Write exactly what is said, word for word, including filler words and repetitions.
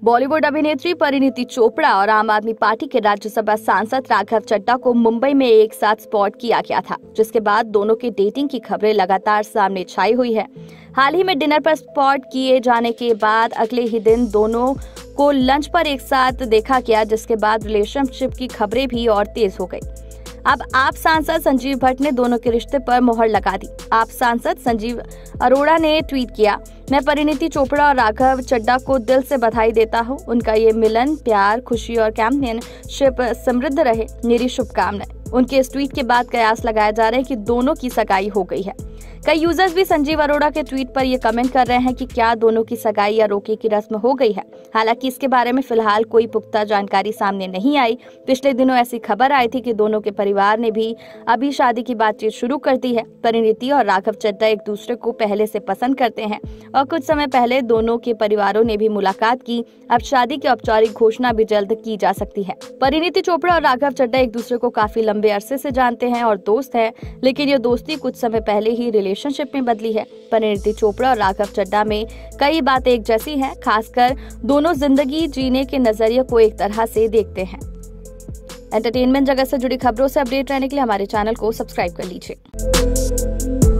बॉलीवुड अभिनेत्री परिणीति चोपड़ा और आम आदमी पार्टी के राज्यसभा सांसद राघव चड्ढा को मुंबई में एक साथ स्पॉट किया गया था, जिसके बाद दोनों की डेटिंग की खबरें लगातार सामने छाई हुई है। हाल ही में डिनर पर स्पॉट किए जाने के बाद अगले ही दिन दोनों को लंच पर एक साथ देखा गया, जिसके बाद रिलेशनशिप की खबरें भी और तेज हो गई। अब आप सांसद संजीव भट्ट ने दोनों के रिश्ते पर मोहर लगा दी। आप सांसद संजीव अरोड़ा ने ट्वीट किया, मैं परिणीति चोपड़ा और राघव चड्ढा को दिल से बधाई देता हूं। उनका ये मिलन प्यार, खुशी और कंपेनियनशिप समृद्ध रहे, मेरी शुभकामनाएं। उनके इस ट्वीट के बाद कयास लगाया जा रहा है कि दोनों की सगाई हो गई है। कई यूजर्स भी संजीव अरोड़ा के ट्वीट पर ये कमेंट कर रहे हैं कि क्या दोनों की सगाई या रोके की रस्म हो गई है। हालांकि इसके बारे में फिलहाल कोई पुख्ता जानकारी सामने नहीं आई। पिछले दिनों ऐसी खबर आई थी कि दोनों के परिवार ने भी अभी शादी की बातचीत शुरू कर दी है। परिणीति और राघव चड्ढा एक दूसरे को पहले से पसंद करते हैं और कुछ समय पहले दोनों के परिवारों ने भी मुलाकात की। अब शादी की औपचारिक घोषणा भी जल्द की जा सकती है। परिणीति चोपड़ा और राघव चड्ढा एक दूसरे को काफी लंबे अरसे से जानते हैं और दोस्त हैं, लेकिन ये दोस्ती कुछ समय पहले ही रिलेशनशिप में बदली है। परिणीति चोपड़ा और राघव चड्ढा में कई बातें एक जैसी हैं, खासकर दोनों जिंदगी जीने के नजरिए को एक तरह से देखते हैं। एंटरटेनमेंट जगत से जुड़ी खबरों से अपडेट रहने के लिए हमारे चैनल को सब्सक्राइब कर लीजिए।